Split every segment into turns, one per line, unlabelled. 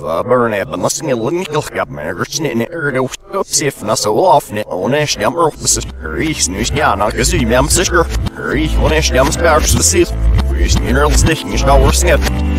burn it, but must be looking at my in it, if not so often, on a stamp or reach Nusjana, because you am sister, reach on a stamp spars the seat, which mineral sticking is our snip.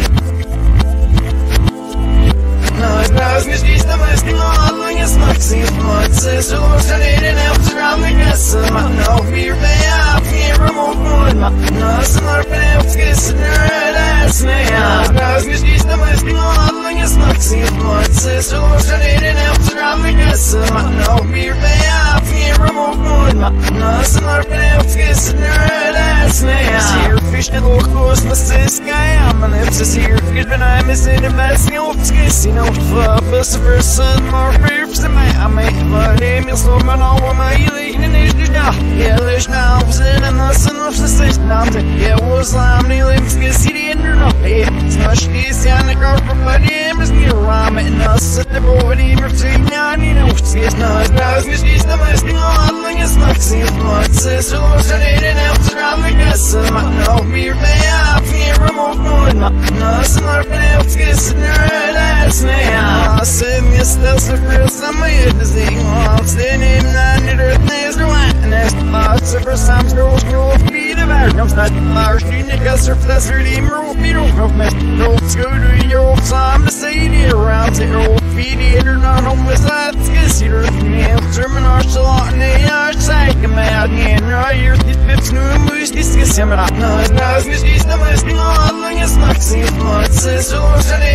More ribs than my name is so man over my leaning is the yeah, there's now in a nothing of the system. Yeah, was I'm kneeling to get city in the it's not she's on the car for my name is near Ram and us at the body between now, you know, it's not as she's the most thing is not seen once. So and after I'm the guess, I know me up here remote one. Nothing else gets in there. That's me. I said, Miss That's the first time I heard the thing. I'm standing on the earth, there's no witness. Lots of first times girls go feed the back. I'm not large, you guys are plus 30 more people from me. Don't go to your time to say it around the old feed it or not home with that. Guess you're me. German arsenal and they are taking me out. And right here, the pips new moves. This is him. I'm not as good as the most thing on. It's not seen. It's so